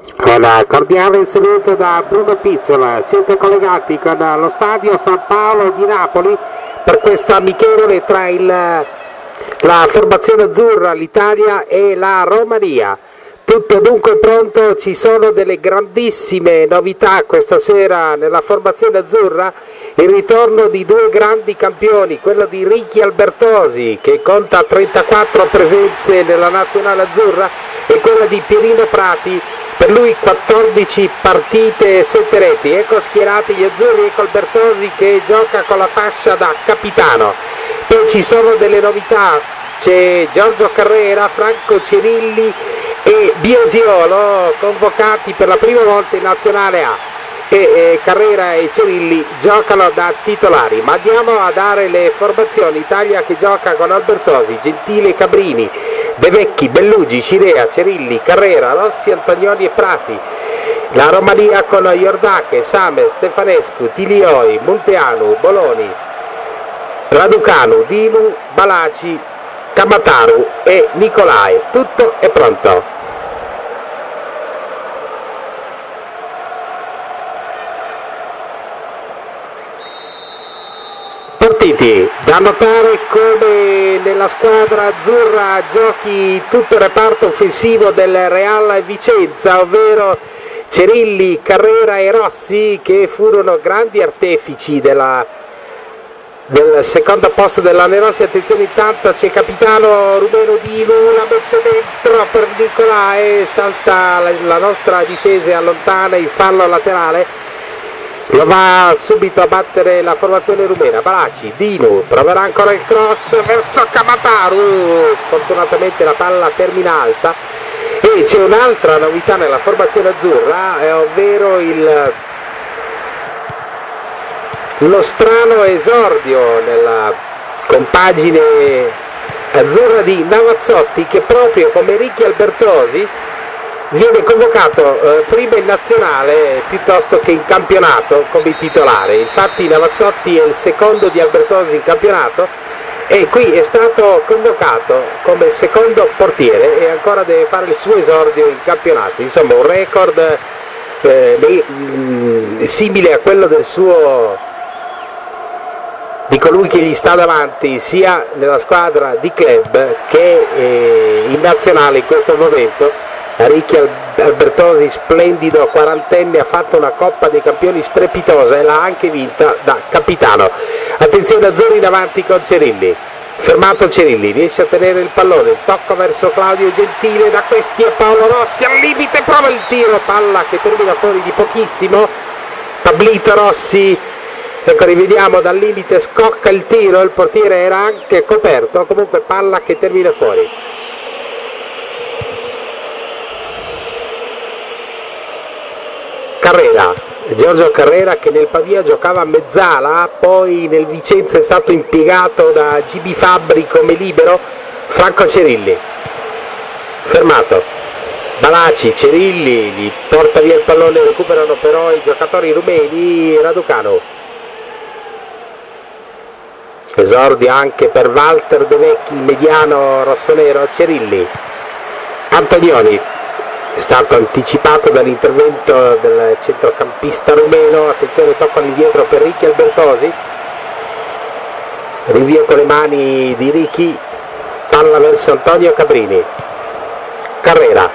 Con cordiale saluto da Bruno Pizzola, siete collegati con lo stadio San Paolo di Napoli per questa amichevole tra la formazione azzurra, l'Italia e la Romania. Tutto dunque pronto, ci sono delle grandissime novità questa sera nella formazione azzurra, il ritorno di due grandi campioni, quello di Ricky Albertosi che conta 34 presenze nella nazionale azzurra e quella di Pierino Prati, per lui 14 partite e 7 reti. Ecco schierati gli azzurri, ecco Albertosi che gioca con la fascia da capitano. Poi ci sono delle novità, c'è Giorgio Carrera, Franco Cirilli e Biasiolo convocati per la prima volta in nazionale A, e Carrera e Cirilli giocano da titolari. Ma andiamo a dare le formazioni. Italia che gioca con Albertosi, Gentile, Cabrini, De Vecchi, Bellugi, Scirea, Cirilli, Carrera, Rossi, Antonioni e Prati. La Romania con Iordache, Same, Stefanescu, Tilioi, Munteanu, Boloni, Raducanu, Dinu, Balaci, Camataru e Nicolai. Tutto è pronto. Partiti. Da notare come nella squadra azzurra giochi tutto il reparto offensivo del Real Vicenza, ovvero Cirilli, Carrera e Rossi, che furono grandi artefici del secondo posto dell'Anerossi. Attenzione, intanto c'è il capitano rumeno Dinu, la mette dentro per Nicolai, salta la nostra difesa e allontana il fallo laterale. Lo va subito a battere la formazione rumena. Balaci, Dinu, proverà ancora il cross verso Camataru, fortunatamente la palla termina alta. E c'è un'altra novità nella formazione azzurra, ovvero lo strano esordio nella compagine azzurra di Navazzotti, che proprio come Ricky Albertosi viene convocato prima in nazionale piuttosto che in campionato come titolare. Infatti Navazzotti è il secondo di Albertosi in campionato e qui è stato convocato come secondo portiere e ancora deve fare il suo esordio in campionato. Insomma, un record simile a quello di colui che gli sta davanti sia nella squadra di club che in nazionale in questo momento. Ricky Albertosi, splendido quarantenne, ha fatto una Coppa dei Campioni strepitosa e l'ha anche vinta da capitano. Attenzione, azzurri in avanti con Cirilli, fermato Cirilli, riesce a tenere il pallone, tocco verso Claudio Gentile, da questi a Paolo Rossi, al limite prova il tiro, palla che termina fuori di pochissimo. Pablito Rossi, ecco, rivediamo, dal limite scocca il tiro, il portiere era anche coperto, comunque palla che termina fuori. Carrera, Giorgio Carrera, che nel Pavia giocava a mezzala, poi nel Vicenza è stato impiegato da GB Fabbri come libero. Franco Cirilli, fermato, Balaci, Cirilli, gli porta via il pallone, recuperano però i giocatori rumeni. Raducanu, esordio anche per Walter De Vecchi, il mediano rossonero. Cirilli, Antonioni, è stato anticipato dall'intervento del centrocampista rumeno. Attenzione, tocco all'indietro per Ricky Albertosi, rinvio con le mani di Ricky, palla verso Antonio Cabrini. Carrera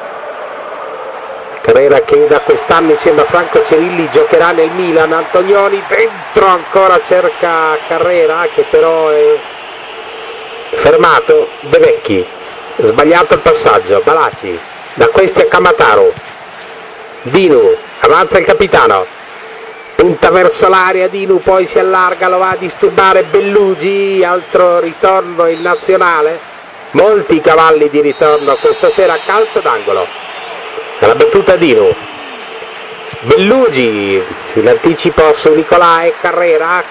che da quest'anno insieme a Franco Cirilli giocherà nel Milan. Antonioni dentro, ancora cerca Carrera che però è fermato. De Vecchi, sbagliato il passaggio. Balaci, da questi a Camataru. Dinu, avanza il capitano, punta verso l'area Dinu, poi si allarga, lo va a disturbare Bellugi, altro ritorno in nazionale. Molti cavalli di ritorno questa sera, calcio d'angolo. La battuta Dinu. Bellugi, in anticipo su Nicolai. Carrera,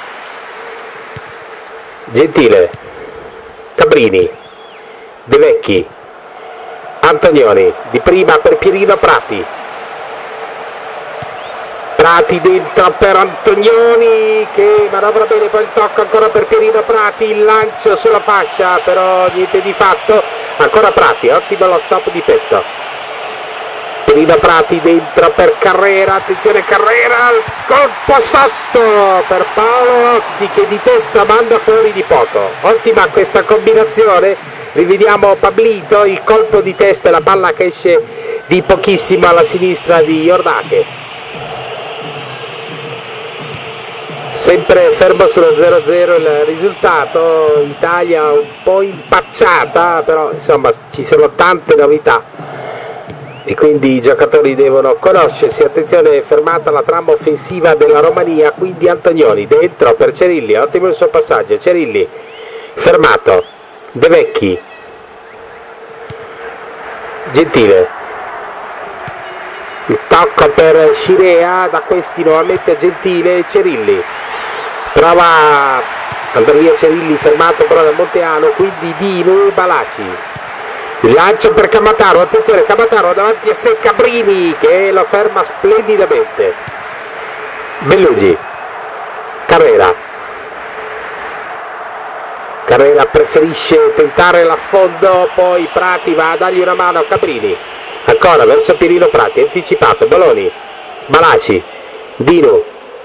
Gentile, Cabrini, De Vecchi, Antonioni, di prima per Pierino Prati. Prati dentro per Antonioni che manovra bene, poi il tocco ancora per Pierino Prati, il lancio sulla fascia, però niente di fatto. Ancora Prati, ottimo lo stop di petto. Pierino Prati dentro per Carrera, attenzione Carrera, colpo sotto per Paolo Rossi che di testa manda fuori di poco. Ottima questa combinazione, rivediamo Pablito, il colpo di testa e la palla che esce di pochissimo alla sinistra di Jordache. Sempre fermo sullo 0-0 il risultato, Italia un po' impacciata, però insomma ci sono tante novità e quindi i giocatori devono conoscersi. Attenzione, fermata la trama offensiva della Romania, quindi Antonioni dentro per Cerilli, ottimo il suo passaggio, Cerilli fermato, De Vecchi, Gentile, il tocco per Scirea, da questi nuovamente Gentile, Cerilli, prova andare via Cerilli, fermato però da Monteano, quindi Dinu, Balaci, il lancio per Camataro, attenzione Camataro davanti a sé Cabrini che lo ferma splendidamente, Bellugi, Carrera preferisce tentare l'affondo, poi Prati va a dargli una mano a Cabrini, ancora verso Pierino Prati, anticipato, Baloni, Balaci, Dino,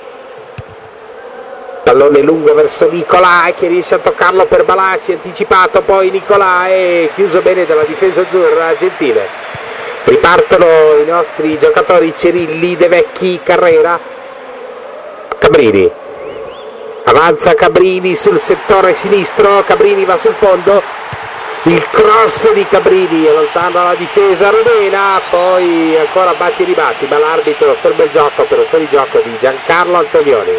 pallone lungo verso Nicolai che riesce a toccarlo per Balaci, anticipato, poi Nicolai, chiuso bene dalla difesa azzurra, Gentile. Ripartono i nostri giocatori, Cerilli, De Vecchi, Carrera, Cabrini, avanza Cabrini sul settore sinistro, Cabrini va sul fondo, il cross di Cabrini allontana la difesa romena, poi ancora batti e ribatti, ma l'arbitro ferma il gioco per un fuorigioco di Giancarlo Antonioni.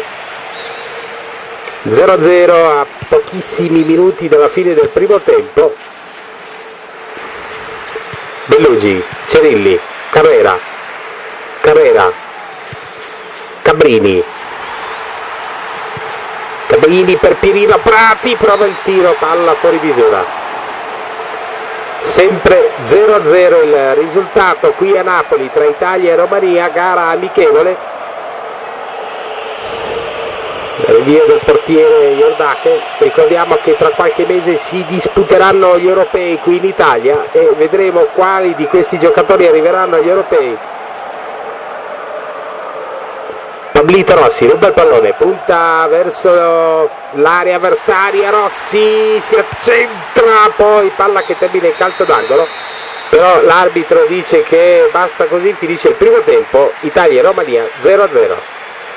0-0 a pochissimi minuti dalla fine del primo tempo. Bellugi, Cerilli, Carrera, Cabrini per Pierino Prati, prova il tiro, palla fuori misura. Sempre 0-0 il risultato qui a Napoli tra Italia e Romania, gara amichevole. Rinvio del portiere Jordache, ricordiamo che tra qualche mese si disputeranno gli europei qui in Italia e vedremo quali di questi giocatori arriveranno agli europei. Pablito Rossi ruba il pallone, punta verso l'area avversaria, Rossi si accentra, poi palla che termina in calcio d'angolo, però l'arbitro dice che basta così, finisce il primo tempo, Italia e Romania 0-0.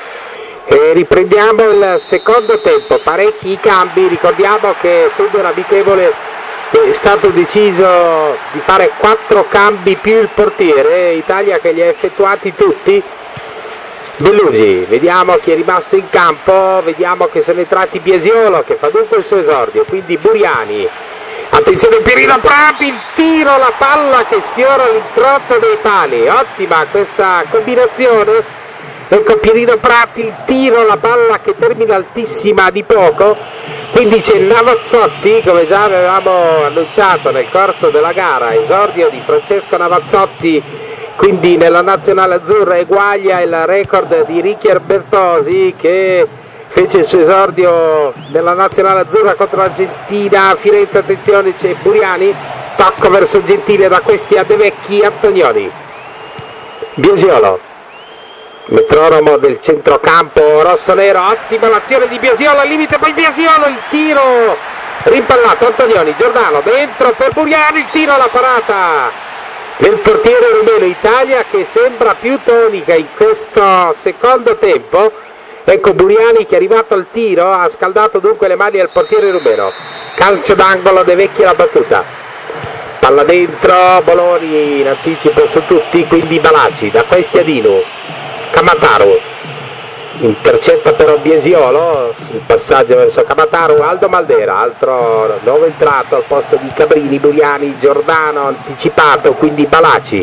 E riprendiamo il secondo tempo, parecchi i cambi, ricordiamo che essendo un amichevole è stato deciso di fare 4 cambi più il portiere, Italia che li ha effettuati tutti. Bellugi, vediamo chi è rimasto in campo, vediamo che sono entrati Biasiolo che fa dunque il suo esordio, quindi Buriani, attenzione Pierino Prati, il tiro, la palla che sfiora l'incrocio dei pali, ottima questa combinazione. Ecco Pierino Prati, il tiro, la palla che termina altissima di poco, quindi c'è Navazzotti, come già avevamo annunciato nel corso della gara, esordio di Francesco Navazzotti, quindi nella nazionale azzurra eguaglia il record di Ricky Bertosi che fece il suo esordio nella nazionale azzurra contro l'Argentina a Firenze. Attenzione, c'è Buriani, tocco verso Gentile, da questi a De Vecchi, Antonioni, Biasiolo, metronomo del centrocampo rossonero, ottima l'azione di Biasiolo al limite, poi Biasiolo, il tiro rimpallato, Antonioni, Giordano dentro per Buriani, il tiro, la parata del portiere rumeno. Italia che sembra più tonica in questo secondo tempo. Ecco Buriani che è arrivato al tiro, ha scaldato dunque le mani al portiere rumeno, calcio d'angolo, De Vecchi la battuta, palla dentro, Boloni in anticipo su tutti, quindi Balaci, da questi a Dinu, Camataro intercetta però Biasiolo sul passaggio verso Camataro, Aldo Maldera, altro nuovo entrato al posto di Cabrini, Buriani, Giordano anticipato, quindi Balaci,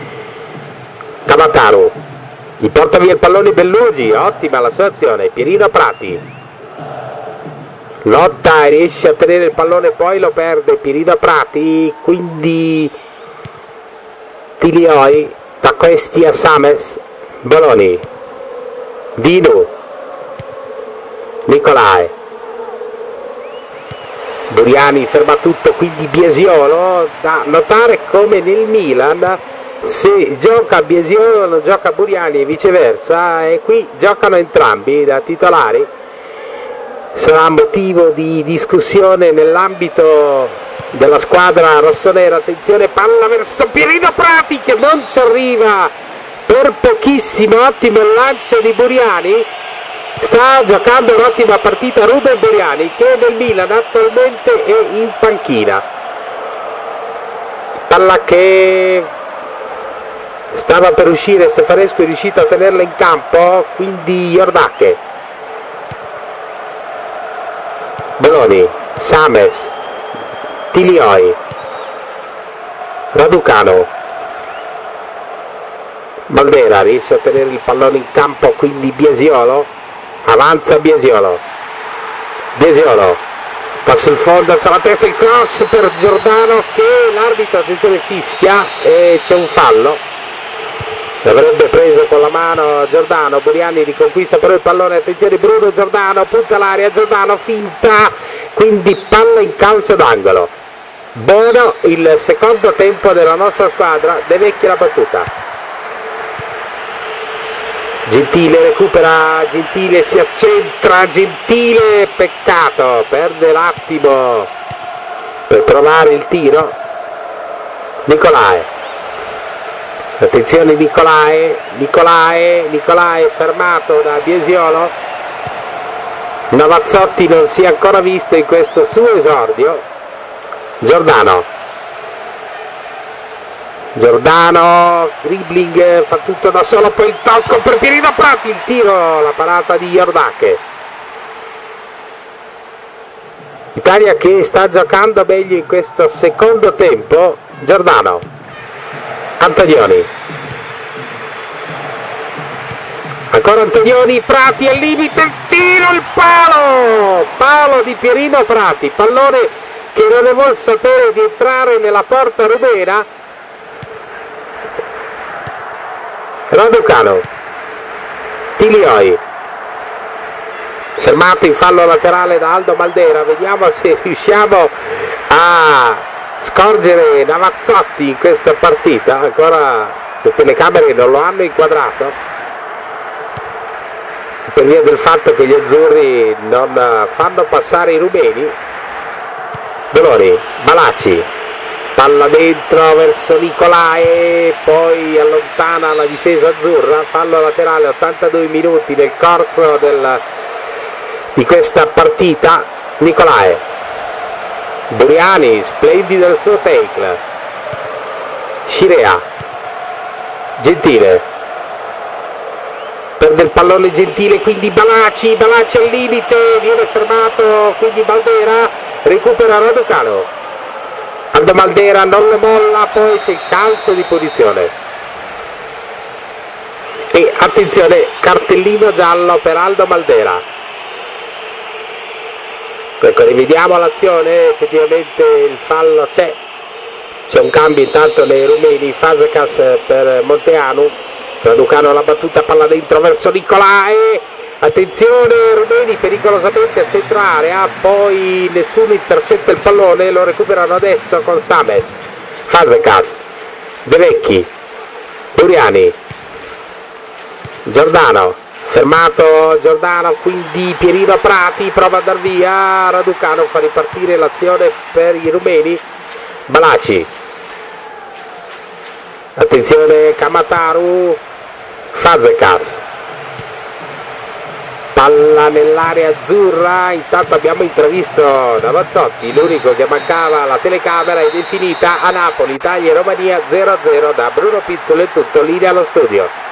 Camataro, gli porta via il pallone Bellugi, ottima la sua azione, Pierino Prati lotta e riesce a tenere il pallone, poi lo perde Pierino Prati, quindi Tilioi, da questi a Sames, Boloni, Dinu, Nicolai, Buriani ferma tutto, quindi Biasiolo, da notare come nel Milan se gioca Biesiolo non gioca Buriani e viceversa, e qui giocano entrambi da titolari. Sarà motivo di discussione nell'ambito della squadra rossonera. Attenzione, palla verso Pierino Prati che non ci arriva per pochissimo. Ottimo il lancio di Buriani, sta giocando un'ottima partita Ruben Buriani, che nel Milan attualmente è in panchina. Palla che stava per uscire, Stefanescu è riuscito a tenerla in campo, quindi Iordache, Boloni, Sames, Tilioi, Raducanu, Maldera riesce a tenere il pallone in campo, quindi Biesiolo, avanza Biesiolo, passa il fondo, alza la testa, il cross per Giordano che l'arbitro, attenzione, fischia e c'è un fallo. L'avrebbe preso con la mano Giordano. Buriani riconquista però il pallone, attenzione Bruno Giordano, punta l'aria, Giordano finta, quindi palla in calcio d'angolo. Buono il secondo tempo della nostra squadra, De Vecchi la battuta. Gentile recupera, Gentile si accentra, Gentile, peccato, perde l'attimo per provare il tiro. Nicolae, attenzione Nicolae fermato da Biesiolo. Navazzotti non si è ancora visto in questo suo esordio. Giordano, dribbling, fa tutto da solo, poi il tocco per Pierino Prati, il tiro, la parata di Iordache. Italia che sta giocando meglio in questo secondo tempo. Giordano, Antonioni, ancora Antonioni, Prati al limite, il tiro, il palo di Pierino Prati, pallone che non ne vuol sapere di entrare nella porta rumena. Raducanu, Tilioi, fermato in fallo laterale da Aldo Maldera. Vediamo se riusciamo a scorgere Navazzotti in questa partita. Ancora le telecamere non lo hanno inquadrato per via del fatto che gli azzurri non fanno passare i rumeni. Dolori, Malaci, palla dentro verso Nicolae, poi allontana la difesa azzurra. Fallo laterale, 82 minuti nel corso di questa partita. Nicolae, Buriani, splendido il suo take. Scirea, Gentile, perde il pallone Gentile, quindi Balaci al limite, viene fermato, quindi Maldera recupera Raducanu. Aldo Maldera non lo molla, poi c'è il calcio di punizione. E attenzione, cartellino giallo per Aldo Maldera. Ecco, rivediamo l'azione, effettivamente il fallo c'è un cambio intanto nei rumeni. Fazekas per Monteanu, Raducanu alla battuta, palla dentro verso Nicolae, attenzione rumeni pericolosamente a centro area, poi nessuno intercetta il pallone, lo recuperano adesso con Sames. Fazekas, De Vecchi, Buriani, Giordano, fermato Giordano, quindi Pierino Prati prova a dar via, Raducanu fa ripartire l'azione per i rumeni. Balaci, attenzione Kamataru, Fazekas, palla nell'area azzurra. Intanto abbiamo intravisto Navazzotti, l'unico che mancava alla telecamera, ed è finita a Napoli, Italia e Romania 0-0. Da Bruno Pizzolo è tutto, linea allo studio.